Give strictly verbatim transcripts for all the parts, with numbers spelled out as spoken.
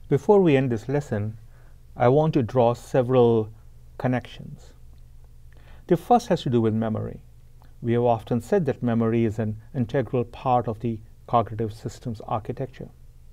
Before we end this lesson, I want to draw several connections. The first has to do with memory. We have often said that memory is an integral part of the cognitive systems architecture.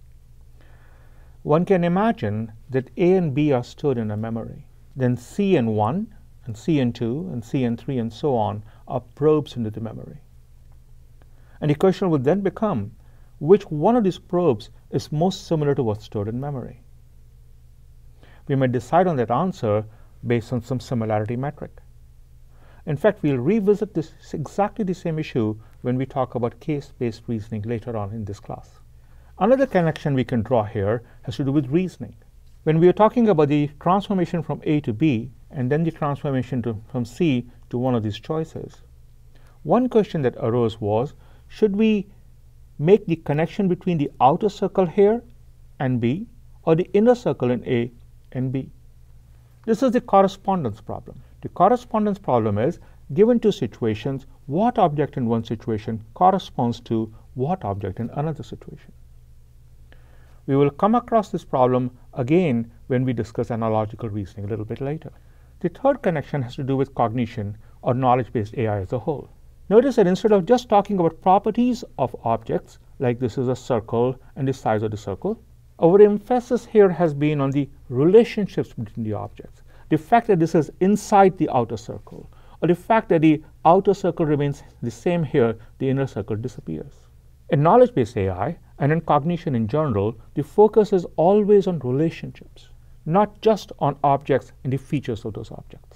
One can imagine that A and B are stored in a memory. Then C and one, and C and two, and C and three, and so on are probes into the memory. And the question would then become, which one of these probes is most similar to what's stored in memory? We may decide on that answer based on some similarity metric. In fact, we'll revisit this exactly the same issue when we talk about case-based reasoning later on in this class. Another connection we can draw here has to do with reasoning. When we are talking about the transformation from A to B and then the transformation to, from C to one of these choices, one question that arose was, should we make the connection between the outer circle here and B or the inner circle in A and B? This is the correspondence problem. The correspondence problem is, given two situations, what object in one situation corresponds to what object in another situation? We will come across this problem again when we discuss analogical reasoning a little bit later. The third connection has to do with cognition or knowledge-based A I as a whole. Notice that instead of just talking about properties of objects, like this is a circle and the size of the circle, our emphasis here has been on the relationships between the objects. The fact that this is inside the outer circle, or the fact that the outer circle remains the same here, the inner circle disappears. In knowledge-based A I, and in cognition in general, the focus is always on relationships, not just on objects and the features of those objects.